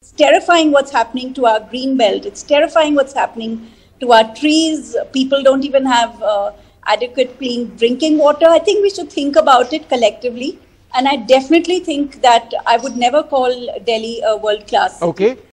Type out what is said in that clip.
It's terrifying what's happening to our green belt. It's terrifying what's happening to our trees. People don't even have adequate clean drinking water. I think we should think about it collectively. And I definitely think that I would never call Delhi a world class. Okay.